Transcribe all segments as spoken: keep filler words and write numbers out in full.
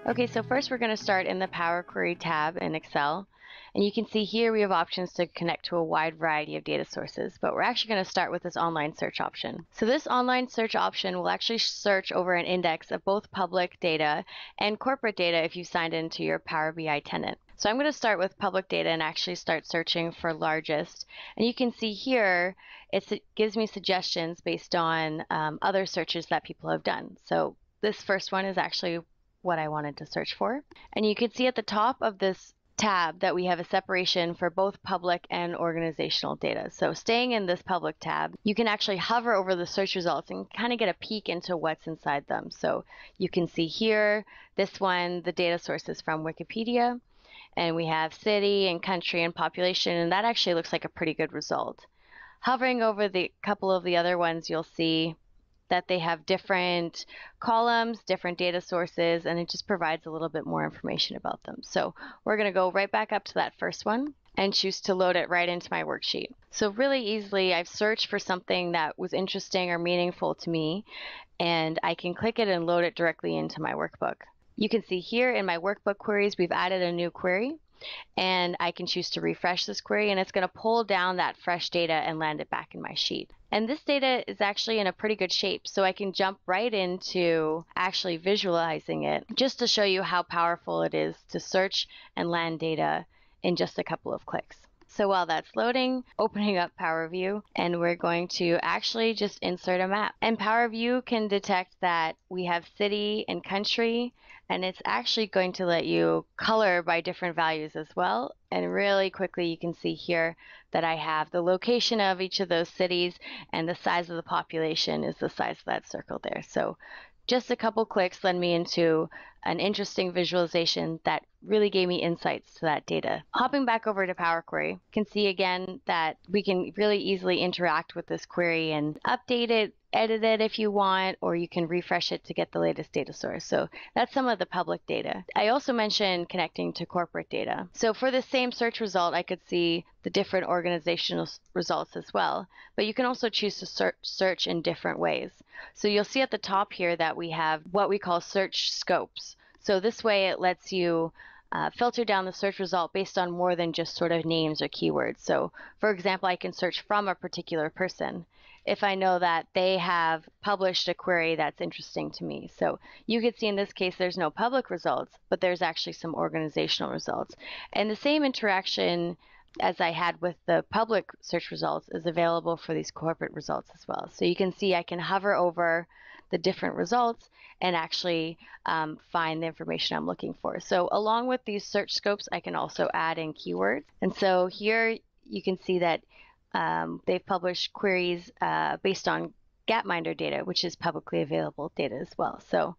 Okay, so first we're going to start in the Power Query tab in Excel. And you can see here we have options to connect to a wide variety of data sources, but we're actually going to start with this online search option. So this online search option will actually search over an index of both public data and corporate data if you signed into your Power B I tenant. So I'm going to start with public data and actually start searching for largest. And you can see here it's, it gives me suggestions based on um, other searches that people have done. So this first one is actually what I wanted to search for. And you can see at the top of this tab that we have a separation for both public and organizational data. So staying in this public tab, you can actually hover over the search results and kind of get a peek into what's inside them. So you can see here, this one, the data source is from Wikipedia, and we have city and country and population, and that actually looks like a pretty good result. Hovering over the couple of the other ones, you'll see that they have different columns, different data sources, and it just provides a little bit more information about them. So we're going to go right back up to that first one and choose to load it right into my worksheet. So really easily, I've searched for something that was interesting or meaningful to me, and I can click it and load it directly into my workbook. You can see here in my workbook queries, we've added a new query, and I can choose to refresh this query, and it's going to pull down that fresh data and land it back in my sheet. And this data is actually in a pretty good shape, so I can jump right into actually visualizing it just to show you how powerful it is to search and land data in just a couple of clicks. So while that's loading, opening up Power View, and we're going to actually just insert a map. And Power View can detect that we have city and country, and it's actually going to let you color by different values as well. And really quickly you can see here that I have the location of each of those cities, and the size of the population is the size of that circle there. So just a couple clicks led me into an interesting visualization that really gave me insights to that data. Hopping back over to Power Query, you can see again that we can really easily interact with this query and update it, edit it if you want, or you can refresh it to get the latest data source. So that's some of the public data. I also mentioned connecting to corporate data. So for the same search result, I could see the different organizational results as well, but you can also choose to search, search in different ways. So you'll see at the top here that we have what we call search scopes. So this way it lets you uh, filter down the search result based on more than just sort of names or keywords. So for example, I can search from a particular person if I know that they have published a query that's interesting to me. So you could see in this case there's no public results, but there's actually some organizational results. And the same interaction as I had with the public search results is available for these corporate results as well. So you can see I can hover over the different results and actually um, find the information I'm looking for. So along with these search scopes, I can also add in keywords. And so here you can see that um, they've published queries uh, based on Gapminder data, which is publicly available data as well. So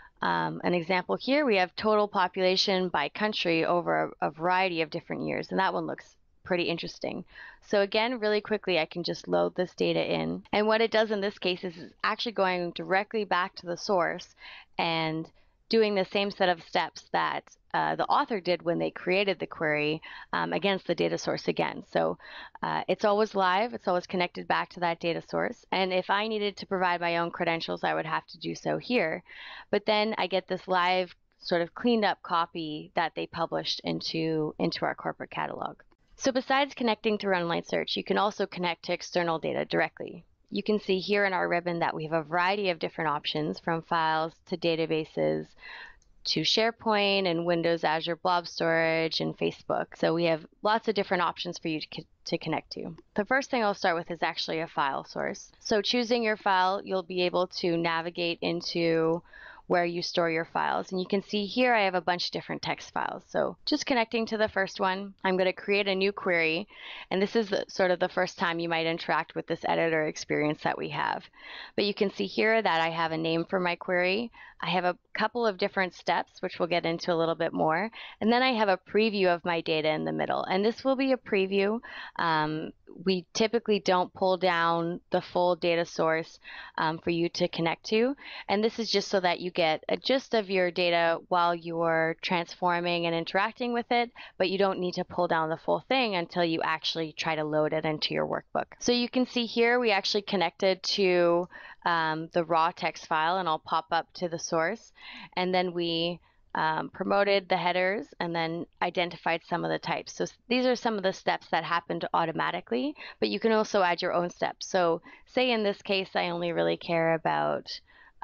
um, an example here, we have total population by country over a, a variety of different years, and that one looks pretty interesting. So again, really quickly, I can just load this data in. And what it does in this case is it's actually going directly back to the source and doing the same set of steps that uh, the author did when they created the query um, against the data source again. So uh, it's always live, it's always connected back to that data source. And if I needed to provide my own credentials, I would have to do so here. But then I get this live sort of cleaned up copy that they published into, into our corporate catalog. So besides connecting through online search, you can also connect to external data directly. You can see here in our ribbon that we have a variety of different options, from files to databases to SharePoint and Windows, Azure Blob Storage, and Facebook. So we have lots of different options for you to, to connect to. The first thing I'll start with is actually a file source. So choosing your file, you'll be able to navigate into where you store your files. And you can see here I have a bunch of different text files. So just connecting to the first one, I'm going to create a new query. And this is the, sort of the first time you might interact with this editor experience that we have. But you can see here that I have a name for my query. I have a couple of different steps, which we'll get into a little bit more. And then I have a preview of my data in the middle. And this will be a preview. Um, we typically don't pull down the full data source um, for you to connect to. And this is just so that you get a gist of your data while you're transforming and interacting with it, but you don't need to pull down the full thing until you actually try to load it into your workbook. So you can see here we actually connected to um, the raw text file, and I'll pop up to the source, and then we um, promoted the headers, and then identified some of the types. So these are some of the steps that happened automatically, but you can also add your own steps. So say in this case, I only really care about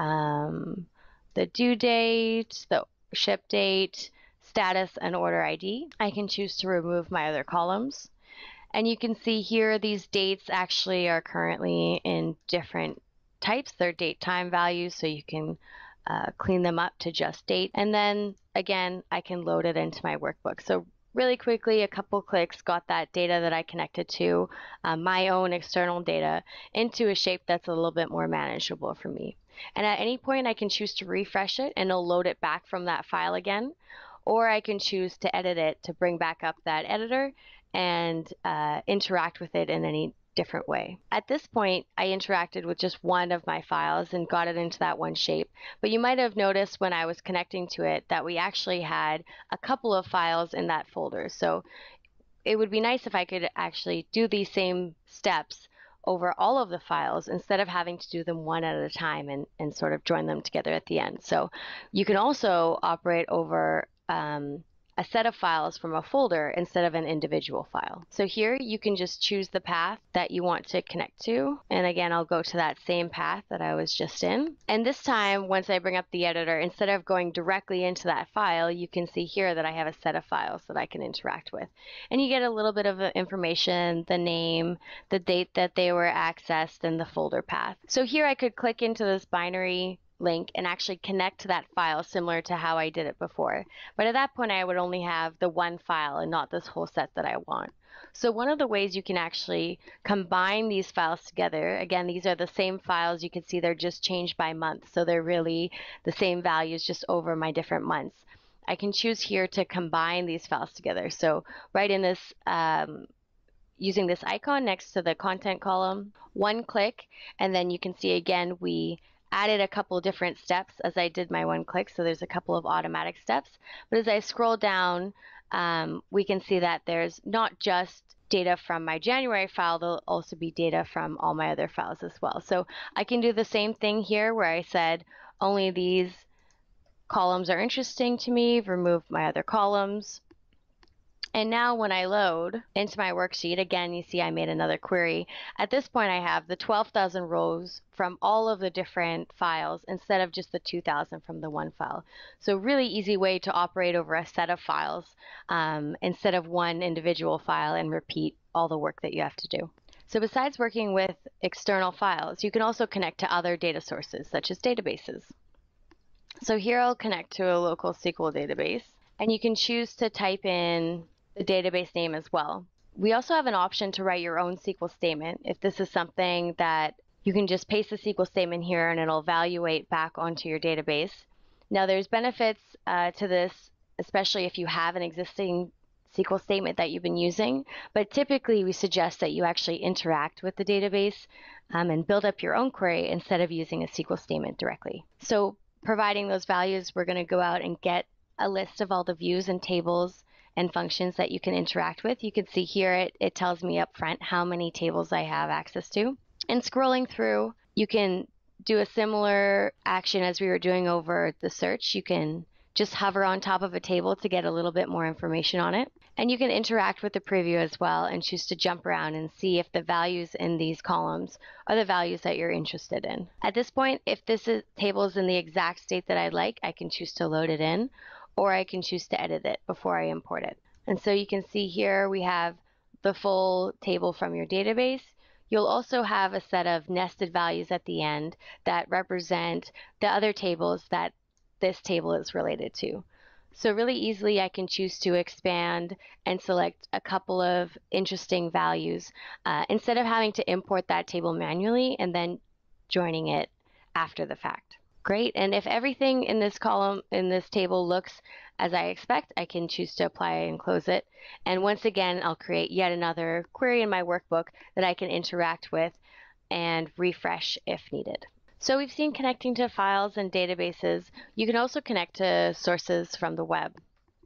um, the due date, the ship date, status, and order I D. I can choose to remove my other columns. And you can see here these dates actually are currently in different types. They're date time values, so you can uh, clean them up to just date. And then again, I can load it into my workbook. So really quickly, a couple clicks, got that data that I connected to, uh, my own external data, into a shape that's a little bit more manageable for me. And at any point, I can choose to refresh it, and it'll load it back from that file again. Or I can choose to edit it to bring back up that editor and uh, interact with it in any different way. At this point, I interacted with just one of my files and got it into that one shape. But you might have noticed when I was connecting to it that we actually had a couple of files in that folder. So it would be nice if I could actually do these same steps over all of the files instead of having to do them one at a time and, and sort of join them together at the end. So you can also operate over um, a set of files from a folder instead of an individual file. So here you can just choose the path that you want to connect to. And again, I'll go to that same path that I was just in. And this time, once I bring up the editor, instead of going directly into that file, you can see here that I have a set of files that I can interact with. And you get a little bit of information, the name, the date that they were accessed, and the folder path. So here I could click into this binary link and actually connect to that file similar to how I did it before. But at that point, I would only have the one file and not this whole set that I want. So one of the ways you can actually combine these files together, again, these are the same files. You can see they're just changed by month. So they're really the same values just over my different months. I can choose here to combine these files together. So right in this, um, using this icon next to the content column, one click, and then you can see again, we added a couple different steps as I did my one click, so there's a couple of automatic steps. But as I scroll down, um, we can see that there's not just data from my January file, there'll also be data from all my other files as well. So I can do the same thing here where I said only these columns are interesting to me, remove my other columns. And now when I load into my worksheet, again, you see I made another query. At this point, I have the twelve thousand rows from all of the different files instead of just the two thousand from the one file. So really easy way to operate over a set of files um, instead of one individual file and repeat all the work that you have to do. So besides working with external files, you can also connect to other data sources, such as databases. So here I'll connect to a local S Q L database, and you can choose to type in the database name as well. We also have an option to write your own S Q L statement. If this is something that you can just paste the S Q L statement here and it'll evaluate back onto your database. Now there's benefits uh, to this, especially if you have an existing S Q L statement that you've been using, but typically we suggest that you actually interact with the database um, and build up your own query instead of using a S Q L statement directly. So providing those values, we're going to go out and get a list of all the views and tables and functions that you can interact with. You can see here it, it tells me up front how many tables I have access to. And scrolling through, you can do a similar action as we were doing over the search. You can just hover on top of a table to get a little bit more information on it. And you can interact with the preview as well and choose to jump around and see if the values in these columns are the values that you're interested in. At this point, if this is, table is in the exact state that I like, I can choose to load it in, or I can choose to edit it before I import it. And so you can see here we have the full table from your database. You'll also have a set of nested values at the end that represent the other tables that this table is related to. So really easily I can choose to expand and select a couple of interesting values uh, instead of having to import that table manually and then joining it after the fact. Great, and if everything in this column, in this table looks as I expect, I can choose to apply and close it. And once again, I'll create yet another query in my workbook that I can interact with and refresh if needed. So we've seen connecting to files and databases. You can also connect to sources from the web.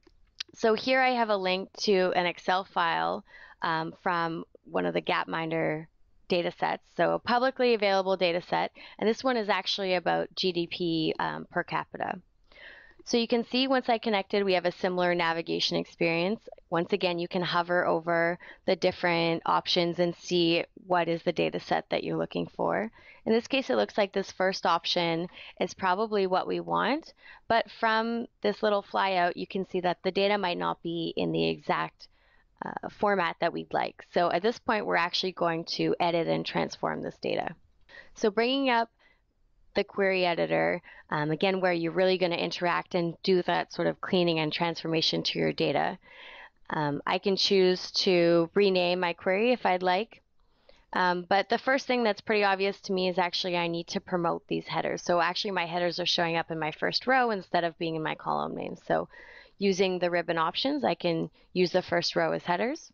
So here I have a link to an Excel file um, from one of the Gapminder data sets, so a publicly available data set, and this one is actually about G D P um, per capita. So you can see once I connected, we have a similar navigation experience. Once again, you can hover over the different options and see what is the data set that you're looking for. In this case, it looks like this first option is probably what we want, but from this little flyout, you can see that the data might not be in the exact uh, format that we'd like. So at this point, we're actually going to edit and transform this data. So bringing up the query editor, um, again, where you're really going to interact and do that sort of cleaning and transformation to your data. Um, I can choose to rename my query if I'd like. Um, but the first thing that's pretty obvious to me is actually I need to promote these headers. So actually my headers are showing up in my first row instead of being in my column names. So using the ribbon options, I can use the first row as headers.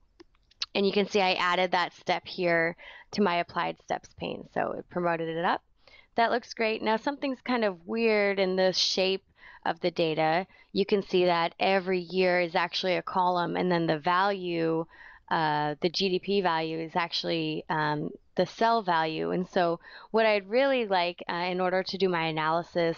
And you can see I added that step here to my applied steps pane. So it promoted it up. That looks great. Now something's kind of weird in the shape of the data. You can see that every year is actually a column, and then the value, uh, the G D P value is actually um, the cell value. And so what I'd really like uh, in order to do my analysis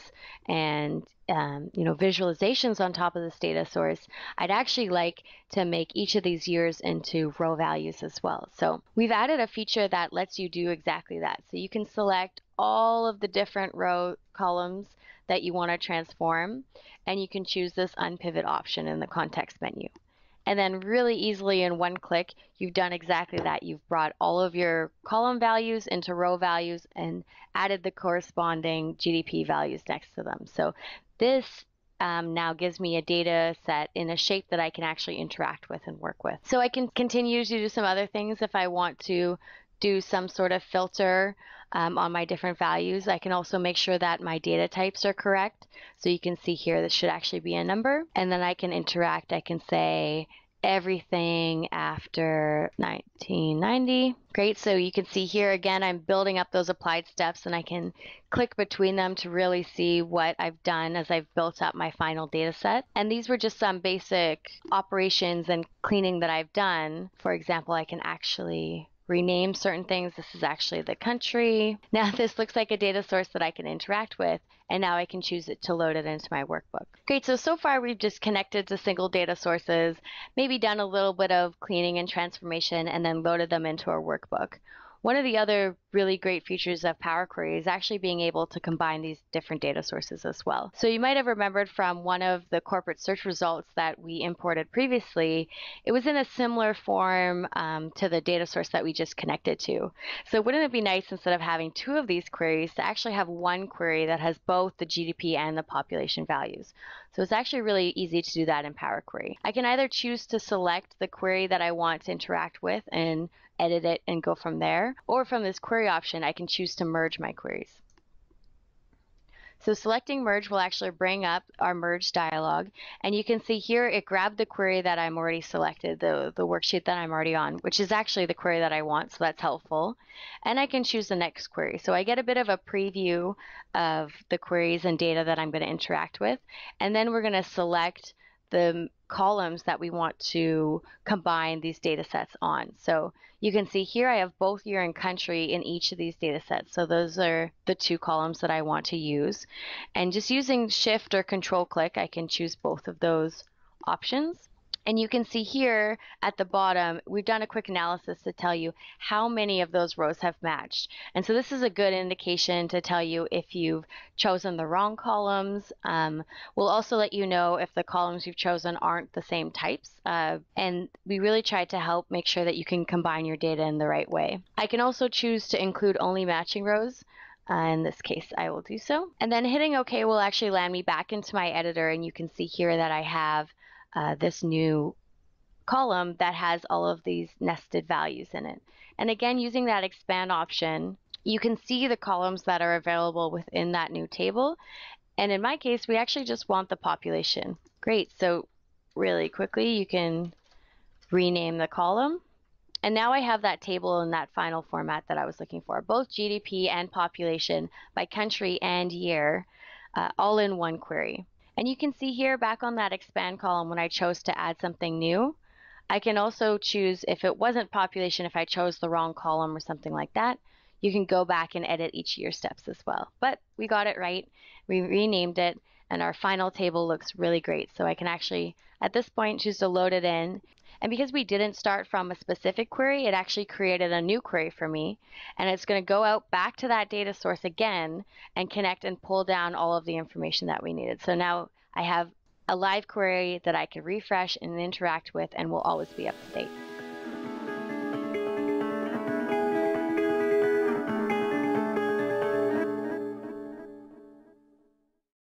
and um, you know, visualizations on top of this data source, I'd actually like to make each of these years into row values as well. So we've added a feature that lets you do exactly that. So you can select all of the different row columns that you want to transform, and you can choose this unpivot option in the context menu. And then really easily in one click, you've done exactly that. You've brought all of your column values into row values and added the corresponding G D P values next to them. So this um, now gives me a data set in a shape that I can actually interact with and work with. So I can continue to do some other things if I want to do some sort of filter um, on my different values. I can also make sure that my data types are correct. So you can see here this should actually be a number. And then I can interact. I can say everything after nineteen ninety. Great. So you can see here again, I'm building up those applied steps, and I can click between them to really see what I've done as I've built up my final data set. And these were just some basic operations and cleaning that I've done. For example, I can actually rename certain things. This is actually the country. Now this looks like a data source that I can interact with, and now I can choose it to load it into my workbook. Great, so so far we've just connected to single data sources, maybe done a little bit of cleaning and transformation, and then loaded them into our workbook. One of the other really great features of Power Query is actually being able to combine these different data sources as well. So you might have remembered from one of the corporate search results that we imported previously, it was in a similar form um, to the data source that we just connected to. So wouldn't it be nice, instead of having two of these queries, to actually have one query that has both the G D P and the population values? So it's actually really easy to do that in Power Query. I can either choose to select the query that I want to interact with and edit it and go from there, or from this query option, I can choose to merge my queries. So selecting merge will actually bring up our merge dialog, and you can see here it grabbed the query that I'm already selected, the, the worksheet that I'm already on, which is actually the query that I want, so that's helpful. And I can choose the next query. So I get a bit of a preview of the queries and data that I'm going to interact with, and then we're going to select the columns that we want to combine these data sets on. So you can see here I have both year and country in each of these data sets. So those are the two columns that I want to use. And just using Shift or Control click, I can choose both of those options. And you can see here at the bottom, we've done a quick analysis to tell you how many of those rows have matched. And so this is a good indication to tell you if you've chosen the wrong columns. Um, we'll also let you know if the columns you've chosen aren't the same types. Uh, and we really tried to help make sure that you can combine your data in the right way. I can also choose to include only matching rows. Uh, in this case, I will do so. And then hitting OK will actually land me back into my editor, and you can see here that I have Uh, this new column that has all of these nested values in it. And again, using that expand option, you can see the columns that are available within that new table. And in my case, we actually just want the population. Great, so really quickly, you can rename the column. And now I have that table in that final format that I was looking for, both G D P and population by country and year, uh, all in one query. And you can see here back on that expand column when I chose to add something new. I can also choose, if it wasn't population, if I chose the wrong column or something like that, you can go back and edit each of your steps as well. But we got it right. We renamed it, and our final table looks really great. So I can actually, at this point, choose to load it in. And because we didn't start from a specific query, it actually created a new query for me. And it's going to go out back to that data source again and connect and pull down all of the information that we needed. So now I have a live query that I can refresh and interact with and will always be up to date.